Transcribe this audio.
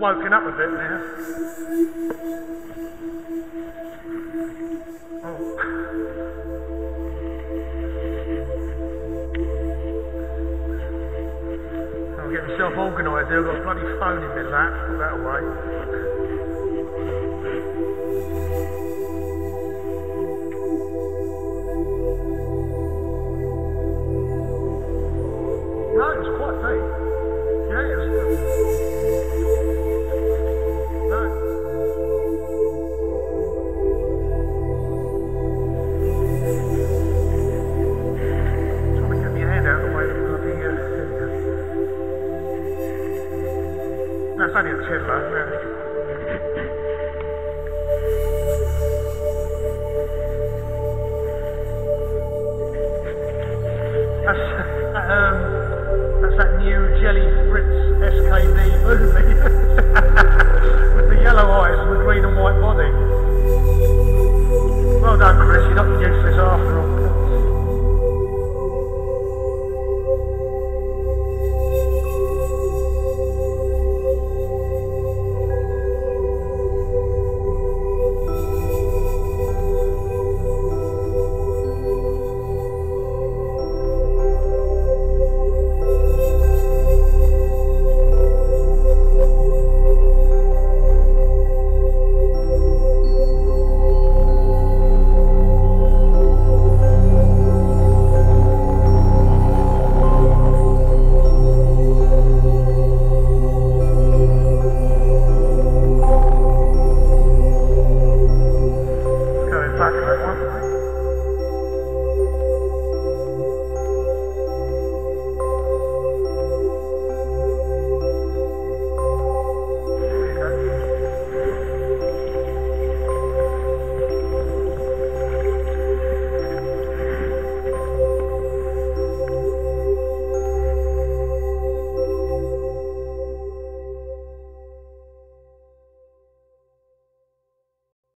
woken up a bit now. Oh. I'll get myself organised here. I've got a bloody phone in my lap. Put that away. No, it was quite deep. Yeah, it was good. No. Trying to get my hand out of the way of the bloody That's only a 10 low, yeah.